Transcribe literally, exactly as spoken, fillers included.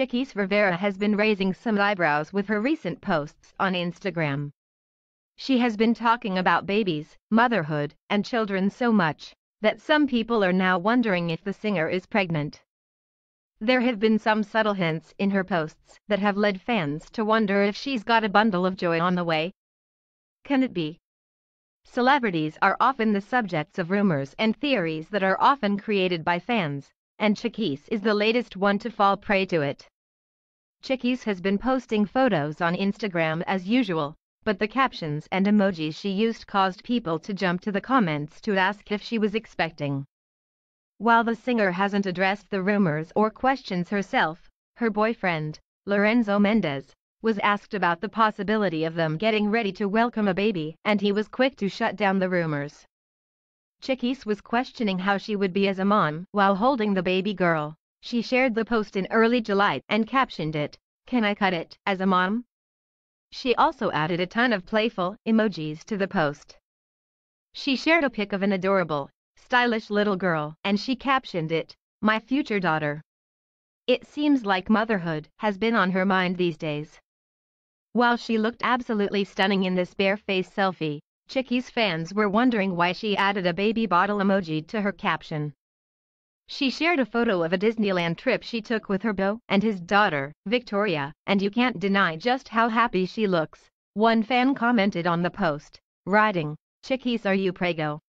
Chiquis Rivera has been raising some eyebrows with her recent posts on Instagram. She has been talking about babies, motherhood, and children so much that some people are now wondering if the singer is pregnant. There have been some subtle hints in her posts that have led fans to wonder if she's got a bundle of joy on the way. Can it be? Celebrities are often the subjects of rumors and theories that are often created by fans, and Chiquis is the latest one to fall prey to it. Chiquis has been posting photos on Instagram as usual, but the captions and emojis she used caused people to jump to the comments to ask if she was expecting. While the singer hasn't addressed the rumors or questions herself, her boyfriend, Lorenzo Mendez, was asked about the possibility of them getting ready to welcome a baby, and he was quick to shut down the rumors. Chiquis was questioning how she would be as a mom while holding the baby girl. She shared the post in early July and captioned it, "Can I cut it as a mom?" She also added a ton of playful emojis to the post. She shared a pic of an adorable, stylish little girl, and she captioned it, "My future daughter." It seems like motherhood has been on her mind these days. While she looked absolutely stunning in this bare-face selfie, Chiquis fans were wondering why she added a baby bottle emoji to her caption. She shared a photo of a Disneyland trip she took with her beau and his daughter, Victoria, and you can't deny just how happy she looks. One fan commented on the post, writing, "Chiquis, are you prego?"